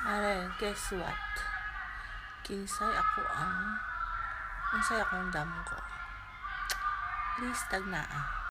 Are, guess what? Kinsay ako ang unsay akong damo ko. Please tag naa.